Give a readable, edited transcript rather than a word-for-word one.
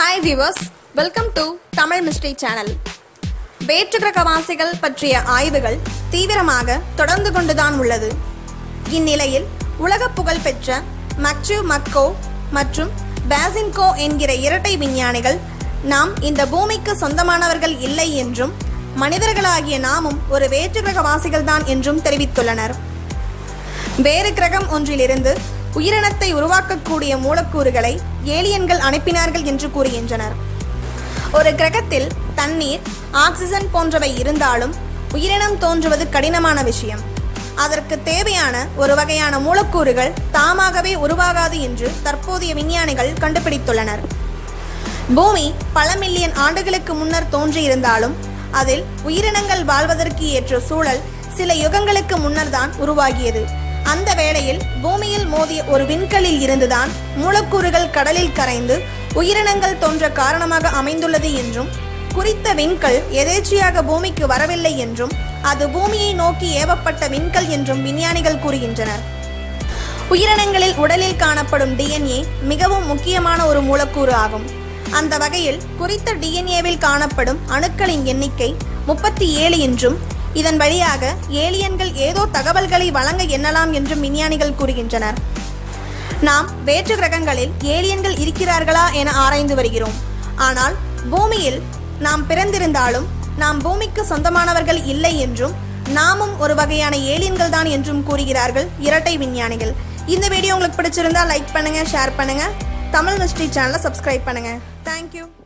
Hi viewers, welcome to Tamil Mystery Channel. வேற்றுக்கிரகவாசிகள் பற்றிய ஆய்வுகள் தீவிரமாக தொடர்ந்து கொண்டுதான் உள்ளது. இந்நிலையில் உலக புகழ் பெற்ற மக்சிவ் மக்கோ மற்றும் பாசின்கோ என்கிற இரட்டை விஞ்ஞானிகள் நாம் இந்த பூமிக்கு சொந்தமானவர்கள் இல்லை என்றும் மனிதர்களாகிய நாமும் ஒரு வேற்றுக்கிரகவாசிகள் தான் என்றும் தெரிவித்துள்ளனர். வேறு கிரகம் ஒன்றிலிருந்து உயிரினத்தை உருவாக்கக்கூடிய மூலக்கூறுகளை ஏலியன்கள் அனுப்பினார்கள் என்று கூறுகின்றனர். ஒரு கிரகத்தில் தண்ணீர், ஆக்சிஜன் போன்றவை இருந்தாலும் உயிரினம் தோன்றுவது கடினமான விஷயம். அதற்கு தேவையான ஒரு வகையான மூலக்கூறுகள் தாமாகவே உருவாகாது என்று தற்போதைய விஞ்ஞானிகள் கண்டுபிடித்துள்ளனர். பூமி பல மில்லியன் ஆண்டுகளுக்கு முன்னர் தோன்றியிருந்தாலும் அதில் உயிரினங்கள் வாழ்வதற்கு ஏற்ற சூழல் சில யுகங்களுக்கு முன்னர் தான் உருவாகியது. அந்த வேளையில் பூமியில் மோதிய ஒரு விண்கல்லில் இருந்துதான் மூலக்கூறுகள் கடலில் கரைந்து உயிரினங்கள் தோன்ற காரணமாக அமைந்துள்ளது என்றும், குறித்த விண்கல் எதேச்சையாக பூமிக்கு வரவில்லை என்றும் அது பூமியை நோக்கி ஏவப்பட்ட விண்கல் என்றும் விஞ்ஞானிகள் கூறுகின்றனர். உயிரினங்களில் உடலில் காணப்படும் டிஎன்ஏ மிகவும் முக்கியமான ஒரு மூலக்கூறு ஆகும். அந்த வகையில் குறித்த டிஎன்ஏவில் காணப்படும் அணுக்களின் எண்ணிக்கை 37 என்றும், இதன் வழியாக ஏலியன்கள் ஏதோ தகவல்களை வழங்க எண்ணலாம் என்றும் விஞ்ஞானிகள் கூறுகின்றனர். நாம் வேற்று கிரகங்களில் ஏலியன்கள் இருக்கிறார்களா என ஆராய்ந்து வருகிறோம். ஆனால் பூமியில் நாம் பிறந்திருந்தாலும் நாம் பூமிக்கு சொந்தமானவர்கள் இல்லை என்றும் நாமும் ஒரு வகையான ஏலியன்கள் தான் என்றும் கூறுகிறார்கள் இரட்டை விஞ்ஞானிகள். இந்த வீடியோ உங்களுக்கு பிடிச்சிருந்தா லைக் பண்ணுங்க, ஷேர் பண்ணுங்க, தமிழ் மிஸ்ட்ரி சேனலை சப்ஸ்கிரைப் பண்ணுங்க. தேங்க்யூ.